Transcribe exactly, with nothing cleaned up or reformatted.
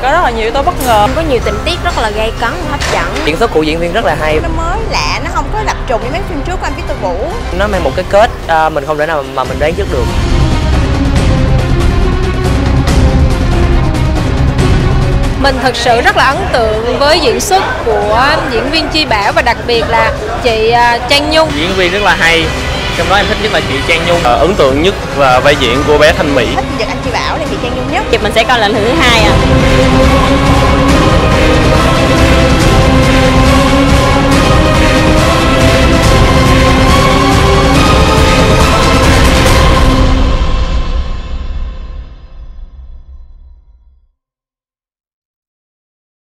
có rất là nhiều yếu tố bất ngờ. Có nhiều tình tiết rất là gay cấn, hấp dẫn. Diễn xuất của diễn viên rất là hay. Nó mới lạ, nó không có lập trùng như mấy phim trước của anh Victor Vũ. Nó mang một cái kết à, mình không thể nào mà mình đoán trước được. Mình thực sự rất là ấn tượng với diễn xuất của diễn viên Chi Bảo và đặc biệt là chị Trang Nhung. Diễn viên rất là hay, trong đó em thích nhất là chị Trang Nhung. À, ấn tượng nhất là vai diễn của bé Thanh Mỹ. Thích giật anh Chi Bảo thì chị Trang Nhung nhất. Chị mình sẽ coi lần thứ hai à.